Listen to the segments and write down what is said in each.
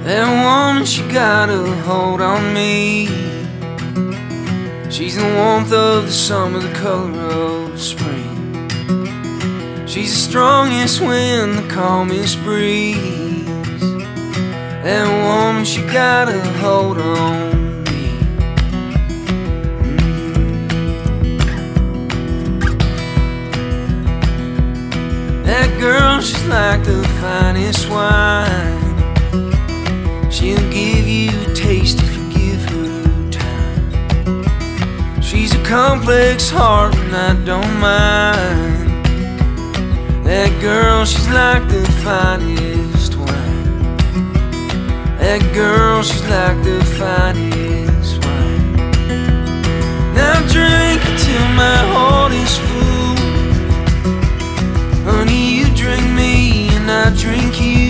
That woman, she got a hold on me. She's the warmth of the summer, the color of spring. She's the strongest wind, the calmest breeze. That woman, she got a hold on me. That girl, she's like the finest wine. She'll give you a taste if you give her time. She's a complex heart and I don't mind. That girl, she's like the finest wine. That girl, she's like the finest wine. Now drink until my heart is full. Honey, you drink me and I drink you.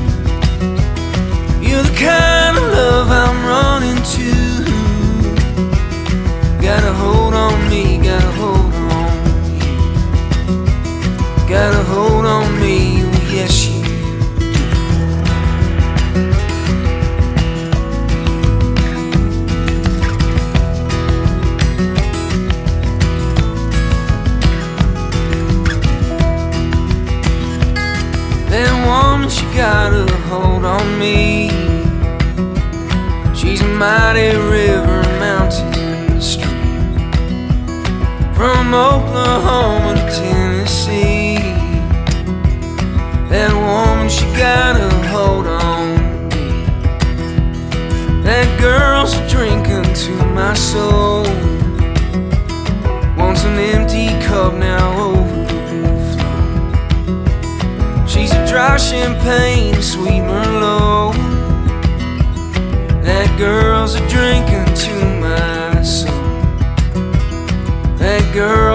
You're the kind of love I'm running to. Got a hold on me, got a hold on you. Got a hold on me, oh yes you do. That woman, she got a hold on me. She's a mighty river, mountain, stream. From Oklahoma to Tennessee. That woman, she got a hold on me. That girl's a drink unto my soul. Once an empty cup, now overflow. She's a dry champagne, a sweet Merlot. That girl's a drink unto my soul. That girl,